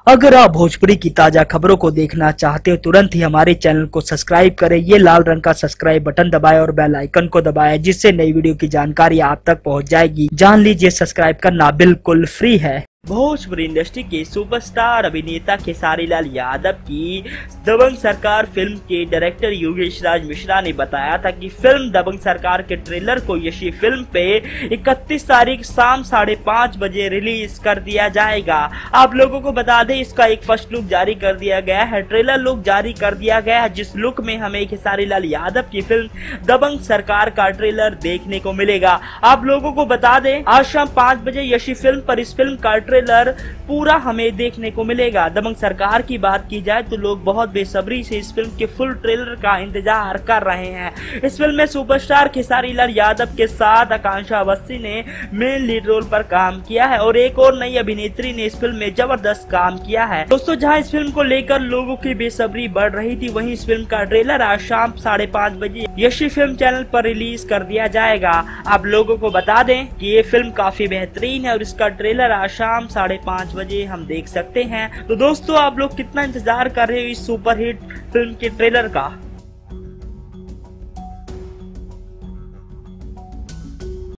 अगर आप भोजपुरी की ताजा खबरों को देखना चाहते हो तुरंत ही हमारे चैनल को सब्सक्राइब करें। ये लाल रंग का सब्सक्राइब बटन दबाएं और बेल आइकन को दबाएं, जिससे नई वीडियो की जानकारी आप तक पहुंच जाएगी। जान लीजिए सब्सक्राइब करना बिल्कुल फ्री है। भोजपुरी इंडस्ट्री के सुपरस्टार अभिनेता खेसारी लाल यादव की दबंग सरकार फिल्म के डायरेक्टर योगेश राज मिश्रा ने बताया था कि फिल्म दबंग सरकार के ट्रेलर को यशी फिल्म पे 31 तारीख शाम 5:30 बजे रिलीज कर दिया जाएगा। आप लोगों को बता दें, इसका एक फर्स्ट लुक जारी कर दिया गया है, ट्रेलर लुक जारी कर दिया गया है, जिस लुक में हमें खेसारी लाल यादव की फिल्म दबंग सरकार का ट्रेलर देखने को मिलेगा। आप लोगों को बता दें, आज शाम 5 बजे यशी फिल्म पर इस फिल्म का ट्रेलर पूरा हमें देखने को मिलेगा। दबंग सरकार की बात की जाए तो लोग बहुत बेसब्री से इस फिल्म के फुल ट्रेलर का इंतजार कर रहे हैं। इस फिल्म में सुपरस्टार खेसारी लाल यादव के साथ आकांक्षा अवस्थी ने मेन लीड रोल पर काम किया है और एक और नई अभिनेत्री ने इस फिल्म में जबरदस्त काम किया है। दोस्तों, जहां इस फिल्म को लेकर लोगों की बेसब्री बढ़ रही थी, वहीं इस फिल्म का ट्रेलर आज शाम 5:30 बजे यशी फिल्म चैनल पर रिलीज कर दिया जाएगा। आप लोगों को बता दें कि ये फिल्म काफी बेहतरीन है और इसका ट्रेलर आज शाम 5:30 बजे हम देख सकते हैं। तो दोस्तों, आप लोग कितना इंतजार कर रहे हो इस सुपरहिट फिल्म के ट्रेलर का?